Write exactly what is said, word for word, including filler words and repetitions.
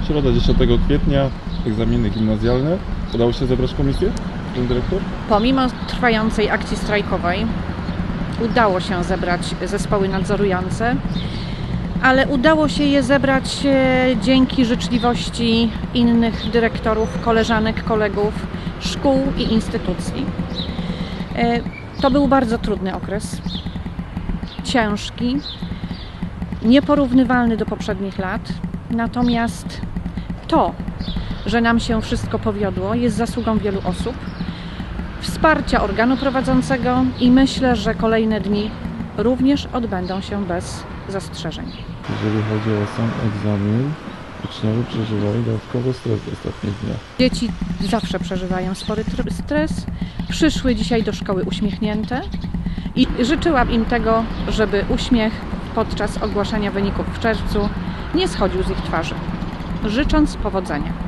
Środa dziesiątego kwietnia, egzaminy gimnazjalne. Udało się zebrać komisję, pan dyrektor? Pomimo trwającej akcji strajkowej udało się zebrać zespoły nadzorujące, ale udało się je zebrać dzięki życzliwości innych dyrektorów, koleżanek, kolegów, szkół i instytucji. To był bardzo trudny okres, ciężki, nieporównywalny do poprzednich lat, natomiast to, że nam się wszystko powiodło, jest zasługą wielu osób, wsparcia organu prowadzącego i myślę, że kolejne dni również odbędą się bez zastrzeżeń. Jeżeli chodzi o sam egzamin, uczniowie przeżywali dodatkowy stres w ostatnich dniach. Dzieci zawsze przeżywają spory stres, przyszły dzisiaj do szkoły uśmiechnięte i życzyłam im tego, żeby uśmiech podczas ogłaszania wyników w czerwcu nie schodził z ich twarzy, życząc powodzenia.